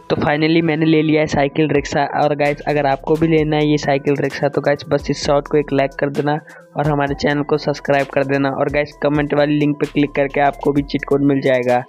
तो फाइनली मैंने ले लिया है साइकिल रिक्शा। और गाइस अगर आपको भी लेना है ये साइकिल रिक्शा तो गाइस बस इस शॉट को एक लाइक कर देना और हमारे चैनल को सब्सक्राइब कर देना। और गाइस कमेंट वाली लिंक पे क्लिक करके आपको भी चीट कोड मिल जाएगा।